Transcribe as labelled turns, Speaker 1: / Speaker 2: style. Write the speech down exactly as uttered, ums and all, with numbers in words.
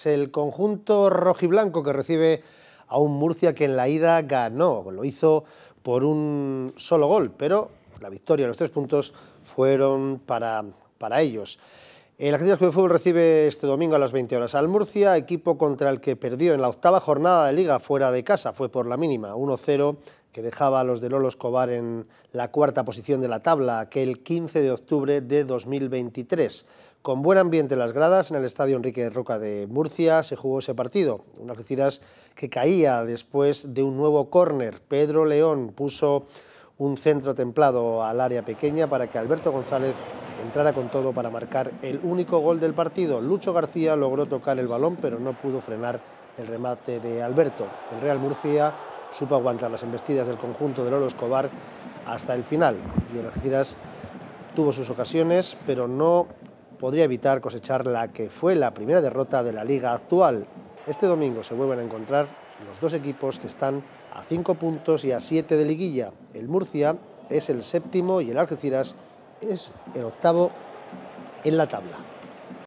Speaker 1: Es el conjunto rojiblanco que recibe a un Murcia que en la ida ganó, lo hizo por un solo gol, pero la victoria, los tres puntos fueron para, para ellos. El Algeciras Club de Fútbol recibe este domingo a las veinte horas al Murcia, equipo contra el que perdió en la octava jornada de Liga fuera de casa, fue por la mínima, uno cero, que dejaba a los de Lolo Escobar en la cuarta posición de la tabla, aquel quince de octubre de dos mil veintitrés. Con buen ambiente en las gradas, en el estadio Enrique Roca de Murcia, se jugó ese partido. Un Algeciras que caía después de un nuevo córner. Pedro León puso un centro templado al área pequeña para que Alberto González entrara con todo para marcar el único gol del partido. Lucho García logró tocar el balón, pero no pudo frenar el remate de Alberto. El Real Murcia supo aguantar las embestidas del conjunto de Lolo Escobar hasta el final. Y el Algeciras tuvo sus ocasiones, pero no podría evitar cosechar la que fue la primera derrota de la liga actual. Este domingo se vuelven a encontrar los dos equipos que están a cinco puntos y a siete de liguilla. El Murcia es el séptimo y el Algeciras es el octavo en la tabla.